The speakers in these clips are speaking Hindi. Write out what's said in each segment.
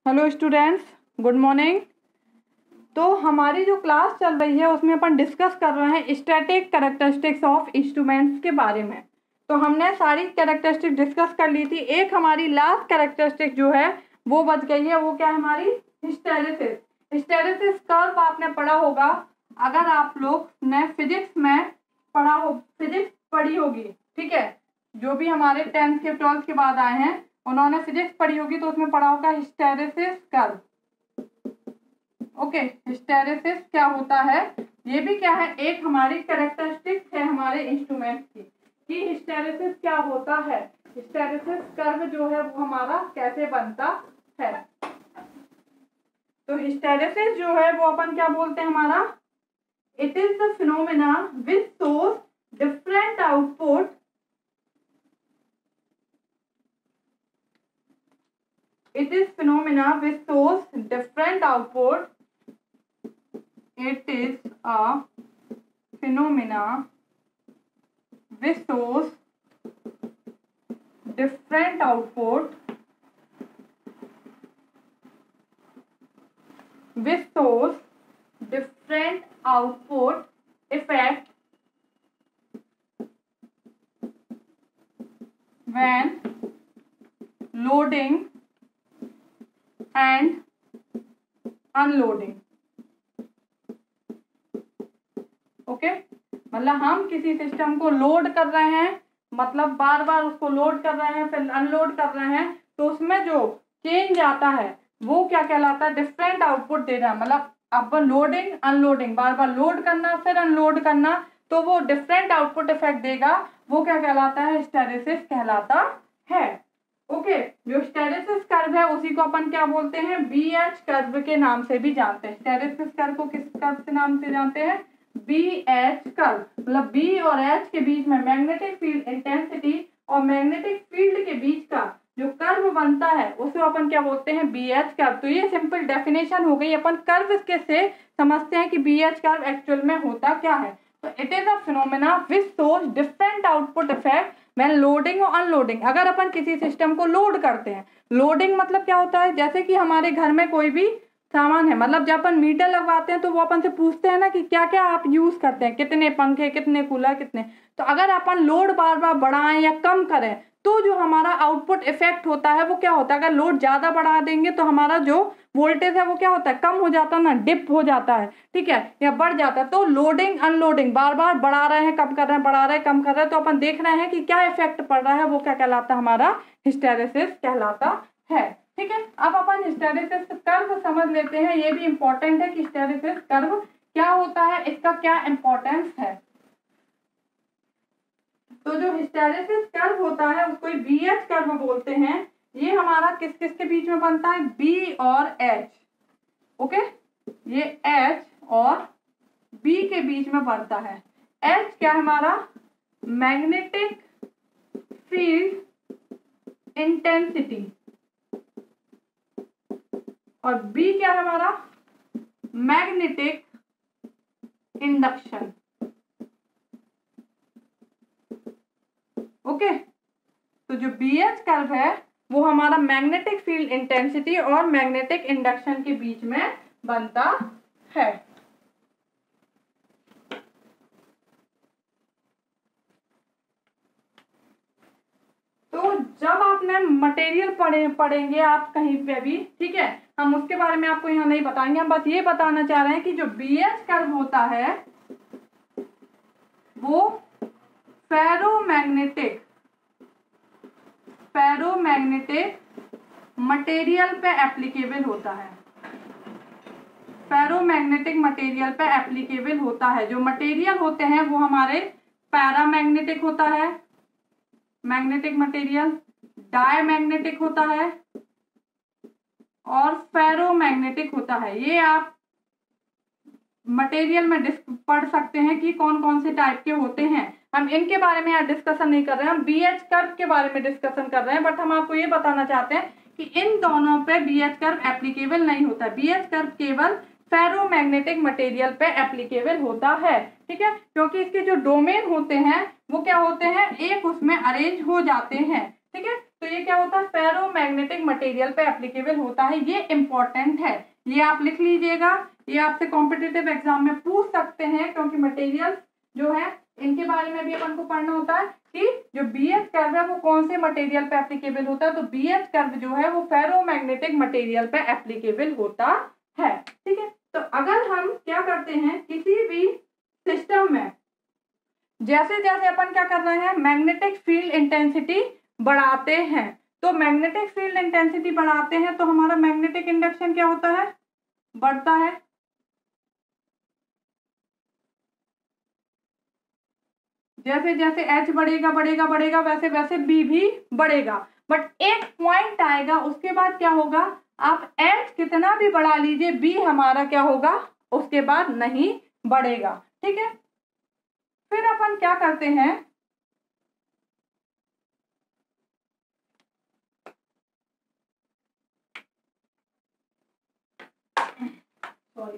Hello students, good morning. तो हमारी जो क्लास चल रही है उसमें अपन डिस्कस कर रहे हैं स्टैटिक कैरेक्टरिस्टिक्स ऑफ इंस्ट्रूमेंट्स के बारे में। तो हमने सारी कैरेक्टरिस्टिक डिस्कस कर ली थी। एक हमारी लास्ट कैरेक्टरिस्टिक जो है वो बच गई है, वो क्या है हमारी हिस्टेरेसिस। हिस्टेरेसिस कर्व आपने पढ़ा होगा, अगर आप लोग ने फिजिक्स में फिजिक्स पढ़ी होगी, ठीक है, जो भी हमारे 10th के 12th के बाद आए हैं उन्होंने फिजिक्स पढ़ी होगी तो उसमें पढ़ा होगा हिस्टेरेसिस कर्व। ओके, हिस्टेरेसिस क्या होता है, ये भी क्या है, एक हमारी कैरेक्टरिस्टिक है हमारे इंस्ट्रूमेंट की कि हिस्टेरेसिस क्या होता है, हिस्टेरेसिस कर्व जो है वो हमारा कैसे बनता है। तो हिस्टेरेसिस जो है वो अपन क्या बोलते हैं हमारा, it is the phenomena which shows different output It is phenomena which shows different output. It is a phenomena which shows different output. Which shows different output effect when loading and unloading. Okay, मतलब हम किसी सिस्टम को लोड कर रहे हैं, मतलब बार बार उसको लोड कर रहे हैं फिर अनलोड कर रहे हैं, तो उसमें जो चेंज आता है वो क्या कहलाता है, डिफरेंट आउटपुट दे रहा है। मतलब अब लोडिंग अनलोडिंग, बार बार लोड करना फिर अनलोड करना, तो वो डिफरेंट आउटपुट इफेक्ट देगा, वो क्या कहलाता है, हिस्टेरेसिस कहलाता है। ओके, जो हिस्टेरेसिस कर्व है उसी को अपन क्या बोलते हैं, BH कर्व के नाम से भी जानते हैं। हिस्टेरेसिस कर्व को किस कर्व के नाम से जानते हैं, BH कर्व। मतलब B और H के बीच में मैग्नेटिक फील्ड इंटेंसिटी और मैग्नेटिक फील्ड के बीच का जो कर्व बनता है उसे अपन क्या बोलते हैं, BH कर्व। तो ये सिंपल डेफिनेशन हो गई, अपन कर्व के से समझते हैं कि BH कर्व एक्चुअल में होता क्या है। तो it is a phenomena which shows different output effect when loading और अनलोडिंग। अगर अपन किसी सिस्टम को लोड करते हैं, लोडिंग मतलब क्या होता है, जैसे कि हमारे घर में कोई भी सामान है, मतलब जब अपन मीटर लगवाते हैं तो वो अपन से पूछते हैं ना कि क्या क्या आप यूज करते हैं, कितने पंखे, कितने कूलर, कितने। तो अगर अपन लोड बार बार बढ़ाएं या कम करें तो जो हमारा आउटपुट इफेक्ट होता है वो क्या होता है, अगर लोड ज्यादा बढ़ा देंगे तो हमारा जो वोल्टेज है वो क्या होता है, कम हो जाता है ना, डिप हो जाता है, ठीक है, या बढ़ जाता है। तो लोडिंग अनलोडिंग बार बार बढ़ा रहे हैं, कम कर रहे हैं, बढ़ा रहे हैं, कम कर रहे हैं, तो अपन देख रहे हैं कि क्या इफेक्ट पड़ रहा है, वो क्या कहलाता है, हमारा हिस्टेरेसिस कहलाता है। ठीक है, अब अपन हिस्टेरेसिस कर्व समझ लेते हैं। ये भी इंपॉर्टेंट है कि हिस्टेरेसिस कर्व क्या होता है, इसका क्या इंपॉर्टेंस है। तो जो हिस्टेरेसिस कर्व होता है उसको BH कर्व बोलते हैं। ये हमारा किस किस के बीच में बनता है, B और H। ओके, ये H और B के बीच में बनता है। H क्या है हमारा, मैग्नेटिक फील्ड इंटेंसिटी, और B क्या है हमारा, मैग्नेटिक इंडक्शन। ओके, तो जो BH कर्व है वो हमारा मैग्नेटिक फील्ड इंटेंसिटी और मैग्नेटिक इंडक्शन के बीच में बनता है। तो जब आपने मटेरियल पढ़ेंगे आप कहीं पे भी, ठीक है, हम उसके बारे में आपको यहाँ नहीं बताएंगे, हम बस ये बताना चाह रहे हैं कि जो BH कर्व होता है वो फेरोमैग्नेटिक मटेरियल पे एप्लीकेबल होता है। फेरोमैग्नेटिक मटेरियल पे एप्लीकेबल होता है। जो मटेरियल होते हैं वो हमारे पैरामैग्नेटिक होता है, मैग्नेटिक मटेरियल, डायमैग्नेटिक होता है और फेरोमैग्नेटिक होता है। ये आप मटेरियल में पढ़ सकते हैं कि कौन कौन से टाइप के होते हैं। हम इनके बारे में यहाँ डिस्कशन नहीं कर रहे हैं, हम BH कर्व के बारे में डिस्कशन कर रहे हैं। बट हम आपको ये बताना चाहते हैं कि इन दोनों पे BH कर्व एप्लीकेबल नहीं होता। BH कर्व केवल फेरोमैग्नेटिक मटेरियल पे एप्लीकेबल होता है, ठीक है, क्योंकि इसके जो डोमेन होते हैं वो क्या होते हैं, एक उसमें अरेंज हो जाते हैं, ठीक है। तो ये क्या होता है, फेरोमैग्नेटिक मटेरियल पे एप्लीकेबल होता है। ये इंपॉर्टेंट है, ये आप लिख लीजिएगा, ये आपसे कॉम्पिटिटिव एग्जाम में पूछ सकते हैं, क्योंकि मटेरियल जो है इनके बारे में भी अपन को पढ़ना होता है कि जो BH कर्व है वो कौन से मटेरियल पे एप्लीकेबल होता है। तो BH कर्व जो है वो फेरोमैग्नेटिक मटेरियल पे एप्लीकेबल होता है। ठीक है, तो अगर हम क्या करते हैं किसी भी सिस्टम में, जैसे जैसे अपन क्या कर रहे हैं, मैग्नेटिक फील्ड इंटेंसिटी बढ़ाते हैं, तो मैग्नेटिक फील्ड इंटेंसिटी बढ़ाते हैं तो हमारा मैग्नेटिक इंडक्शन क्या होता है, बढ़ता है। जैसे जैसे H बढ़ेगा बढ़ेगा बढ़ेगा वैसे वैसे B भी बढ़ेगा, बट एक पॉइंट आएगा उसके बाद क्या होगा, आप H कितना भी बढ़ा लीजिए B हमारा क्या होगा, उसके बाद नहीं बढ़ेगा। ठीक है, फिर अपन क्या करते हैं, सॉरी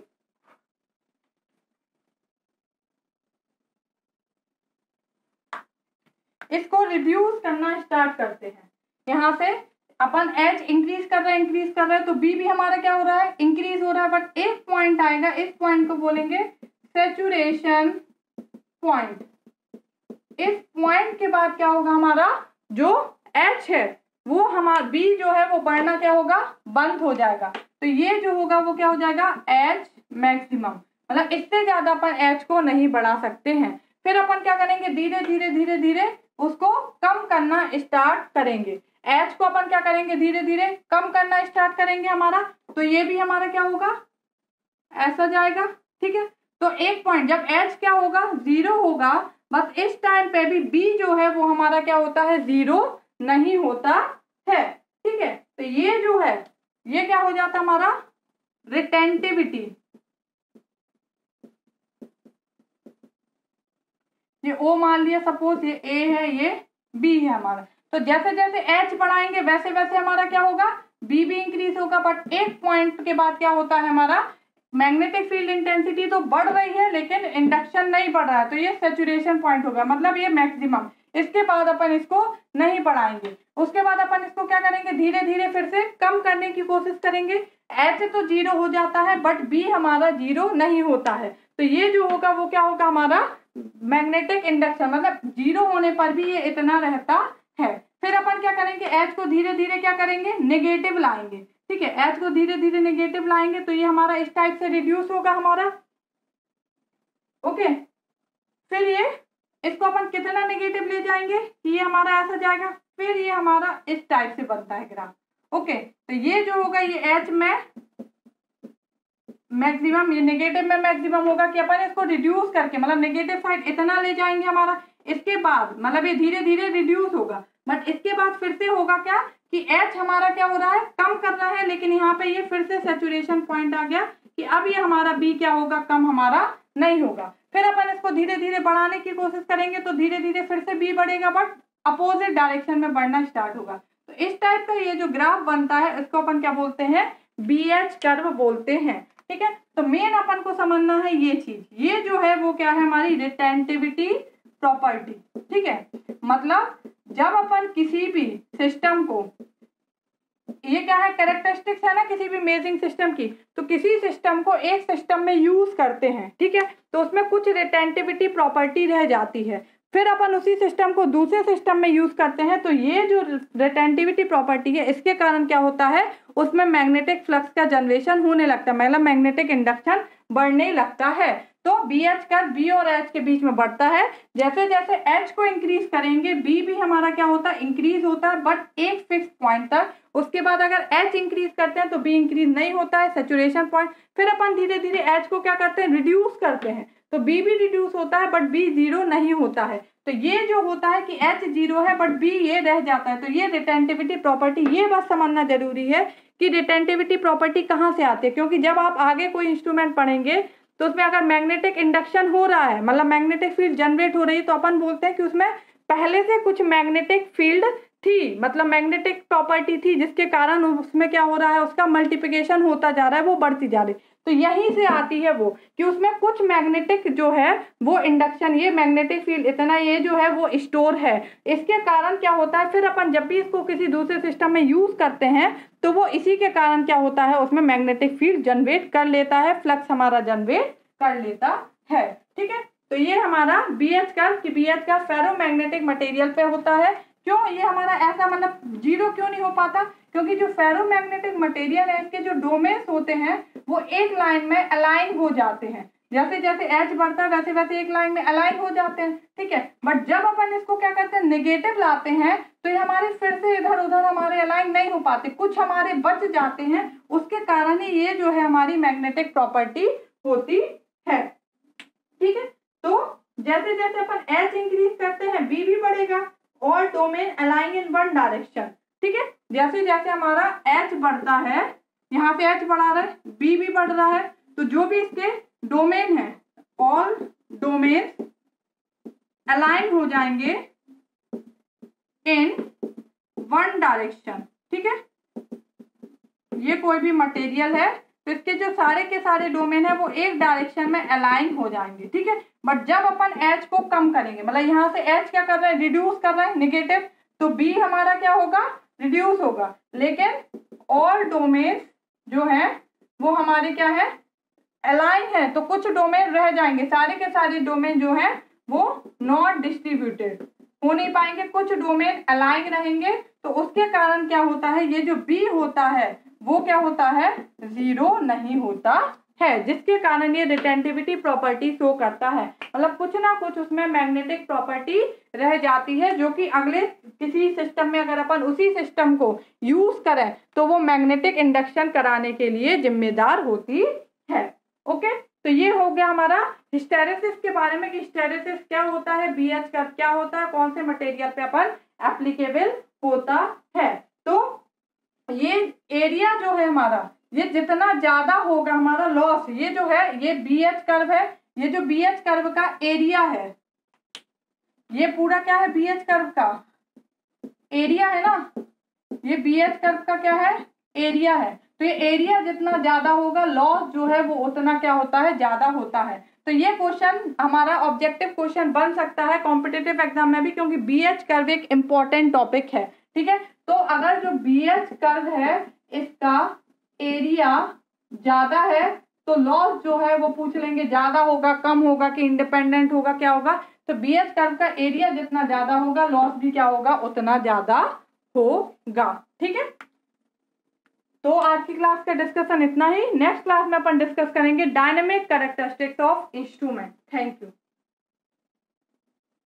इसको रिड्यूस करना स्टार्ट करते हैं। यहाँ से अपन H इंक्रीज कर रहे हैं तो B भी हमारा क्या हो रहा है, इंक्रीज हो रहा है, बट एक पॉइंट आएगा, इस पॉइंट को बोलेंगे सैचुरेशन पॉइंट। इस पॉइंट के बाद क्या होगा, हमारा जो H है वो हमारा B जो है वो बढ़ना क्या होगा, बंद हो जाएगा। तो ये जो होगा वो क्या हो जाएगा, H मैक्सिमम, मतलब इससे ज्यादा अपन H को नहीं बढ़ा सकते हैं। फिर अपन क्या करेंगे, धीरे धीरे धीरे धीरे उसको कम करना स्टार्ट करेंगे। H को अपन क्या करेंगे, धीरे धीरे कम करना स्टार्ट करेंगे हमारा, तो ये भी हमारा क्या होगा, ऐसा जाएगा। ठीक है, तो एक पॉइंट जब H क्या होगा, 0 होगा, बस इस टाइम पे भी B जो है वो हमारा क्या होता है, 0 नहीं होता है। ठीक है, तो ये जो है ये क्या हो जाता है हमारा, रिटेंटिविटी। ये O मान लिया सपोज, ये A है, ये B है हमारा। तो जैसे जैसे H बढ़ाएंगे वैसे वैसे हमारा क्या होगा, B भी इंक्रीज होगा, बट एक पॉइंट के बाद क्या होता है, हमारा मैग्नेटिक फील्ड इंटेंसिटी तो बढ़ रही है लेकिन इंडक्शन नहीं बढ़ रहा है, तो ये सैचुरेशन पॉइंट होगा, मतलब ये मैक्सिमम। इसके बाद अपन इसको नहीं बढ़ाएंगे, उसके बाद अपन इसको क्या करेंगे, धीरे धीरे फिर से कम करने की कोशिश करेंगे। H तो 0 हो जाता है बट B हमारा 0 नहीं होता है, तो ये जो होगा वो क्या होगा, हमारा मैग्नेटिक इंडक्शन, मतलब 0 होने पर भी ये इतना रहता है। फिर अपन क्या करेंगे, H को धीरे धीरे क्या करेंगे, नेगेटिव लाएंगे। ठीक है, H को धीरे धीरे नेगेटिव लाएंगे तो ये हमारा इस टाइप से रिड्यूस होगा हमारा। ओके, फिर ये इसको अपन कितना नेगेटिव ले जाएंगे, ये हमारा ऐसा जाएगा, फिर ये हमारा इस टाइप से बनता है ग्राफ। ओके, तो ये जो होगा ये H में मैक्सिमम, ये नेगेटिव में मैक्सिमम होगा कि अपन इसको रिड्यूस करके, मतलब नेगेटिव साइड इतना ले जाएंगे हमारा, इसके बाद मतलब ये धीरे धीरे रिड्यूस होगा, बट इसके बाद फिर से होगा क्या कि H हमारा क्या हो रहा है, कम कर रहा है, लेकिन यहाँ पे ये फिर से सैचुरेशन पॉइंट आ गया कि अब ये हमारा B क्या होगा, कम हमारा नहीं होगा। फिर अपन इसको धीरे धीरे बढ़ाने की कोशिश करेंगे तो धीरे धीरे फिर से B बढ़ेगा, बट अपोजिट डायरेक्शन में बढ़ना स्टार्ट होगा। तो इस टाइप का ये जो ग्राफ बनता है इसको अपन क्या बोलते हैं, BH कर्व बोलते हैं। ठीक है, तो मेन अपन को समझना है ये चीज, ये जो है वो क्या है, हमारी रिटेंटिविटी प्रॉपर्टी। ठीक है, मतलब जब अपन किसी भी सिस्टम को, ये क्या है, कैरेक्टरिस्टिक्स है ना किसी भी मेजरिंग सिस्टम की, तो किसी सिस्टम को एक सिस्टम में यूज करते हैं, ठीक है, तो उसमें कुछ रिटेंटिविटी प्रॉपर्टी रह जाती है, फिर अपन उसी सिस्टम को दूसरे सिस्टम में यूज करते हैं, तो ये जो रिटेंटिविटी प्रॉपर्टी है इसके कारण क्या होता है, उसमें मैग्नेटिक फ्लक्स का जनरेशन होने लगता है, मतलब मैग्नेटिक इंडक्शन बढ़ने लगता है। तो BH कर्व B और H के बीच में बढ़ता है, जैसे जैसे H को इंक्रीज करेंगे B भी हमारा क्या होता है, इंक्रीज होता है, बट एक फिक्स पॉइंट तक। उसके बाद अगर H इंक्रीज करते हैं तो B इंक्रीज नहीं होता है, सैचुरेशन पॉइंट। फिर अपन धीरे धीरे H को क्या करते हैं, रिड्यूस करते हैं, तो B भी रिड्यूस होता है बट B 0 नहीं होता है। तो ये जो होता है कि H 0 है बट B ये रह जाता है, तो ये रिटेंटिविटी प्रॉपर्टी, ये बात समझना जरूरी है कि रिटेंटिविटी प्रॉपर्टी कहाँ से आती है, क्योंकि जब आप आगे कोई इंस्ट्रूमेंट पढ़ेंगे तो उसमें अगर मैग्नेटिक इंडक्शन हो रहा है, मतलब मैग्नेटिक फील्ड जनरेट हो रही है, तो अपन बोलते हैं कि उसमें पहले से कुछ मैग्नेटिक फील्ड थी, मतलब मैग्नेटिक प्रॉपर्टी थी, जिसके कारण उसमें क्या हो रहा है, उसका मल्टीप्लिकेशन होता जा रहा है, वो बढ़ती जा रही। तो यहीं से आती है वो कि उसमें कुछ मैग्नेटिक जो है वो इंडक्शन, ये मैग्नेटिक फील्ड इतना ये जो है वो स्टोर है। इसके कारण क्या होता है, फिर अपन जब भी इसको किसी दूसरे सिस्टम में यूज करते हैं तो वो इसी के कारण क्या होता है, उसमें मैग्नेटिक फील्ड जनरेट कर लेता है, फ्लक्स हमारा जनरेट कर लेता है। ठीक है, तो ये हमारा BH कर्व कि BH कर्व फेरोमैग्नेटिक मटेरियल पे होता है। क्यों ये हमारा ऐसा मतलब जीरो क्यों नहीं हो पाता, क्योंकि जो फेरोमैग्नेटिक मटेरियल है इसके जो डोमेन्स होते हैं वो एक लाइन में अलाइन हो जाते हैं, जैसे जैसे H बढ़ता है वैसे वैसे एक लाइन में अलाइन हो जाते हैं। ठीक है, बट जब अपन इसको क्या करते हैं, नेगेटिव लाते हैं तो ये हमारे फिर से इधर उधर हमारे अलाइन नहीं हो पाते, कुछ हमारे बच जाते हैं, उसके कारण ही ये जो है हमारी मैग्नेटिक प्रॉपर्टी होती है। ठीक है, तो जैसे जैसे अपन H इंक्रीज करते हैं B भी बढ़ेगा, all domain align in one direction. ठीक है, जैसे जैसे हमारा H बढ़ता है, यहाँ से H बढ़ा रहा है, B भी बढ़ रहा है, तो जो भी इसके डोमेन है ऑल डोमेन अलाइन हो जाएंगे इन वन डायरेक्शन। ठीक है, ये कोई भी मटेरियल है तो इसके जो सारे के सारे डोमेन है वो एक डायरेक्शन में अलाइन हो जाएंगे। ठीक है, बट जब अपन H को कम करेंगे, मतलब यहाँ से H क्या कर रहे हैं, रिड्यूस कर रहे हैं नेगेटिव, तो B हमारा क्या होगा, रिड्यूस होगा, लेकिन ऑल डोमेन जो है वो हमारे क्या है, अलाइन है, तो कुछ डोमेन रह जाएंगे, सारे के सारे डोमेन जो है वो नॉट डिस्ट्रीब्यूटेड हो नहीं पाएंगे, कुछ डोमेन अलाइन रहेंगे, तो उसके कारण क्या होता है, ये जो B होता है वो क्या होता है, जीरो नहीं होता है, जिसके कारण ये रिटेंटिविटी प्रॉपर्टी शो करता है, मतलब कुछ ना कुछ उसमें मैग्नेटिक प्रॉपर्टी रह जाती है, जो कि अगले किसी सिस्टम में अगर अपन उसी सिस्टम को यूज करें तो वो मैग्नेटिक इंडक्शन कराने के लिए जिम्मेदार होती है। ओके, तो ये हो गया हमारा हिस्टेरेसिस के बारे में कि हिस्टेरेसिस क्या होता है, BH कर्व क्या होता है, कौन से मटेरियल पे अपन एप्लीकेबल होता है। तो ये एरिया जो है हमारा, ये जितना ज्यादा होगा हमारा लॉस, ये जो है ये BH कर्व है, ये जो BH कर्व का एरिया है, ये पूरा क्या है, BH कर्व का एरिया है ना, ये BH कर्व का क्या है, एरिया है, तो ये एरिया जितना ज्यादा होगा लॉस जो है वो उतना क्या होता है, ज्यादा होता है। तो ये क्वेश्चन हमारा ऑब्जेक्टिव क्वेश्चन बन सकता है कॉम्पिटिटिव एग्जाम में भी, क्योंकि BH कर्व एक इम्पोर्टेंट टॉपिक है। ठीक है, तो अगर जो BH कर्व है इसका एरिया ज्यादा है तो लॉस जो है वो पूछ लेंगे, ज्यादा होगा, कम होगा कि इंडिपेंडेंट होगा, क्या होगा, तो BH कर्व का एरिया जितना ज्यादा होगा लॉस भी क्या होगा, उतना ज्यादा होगा। ठीक है, तो आज की क्लास का डिस्कशन इतना ही। नेक्स्ट क्लास में अपन डिस्कस करेंगे dynamic characteristics of instrument. Thank you.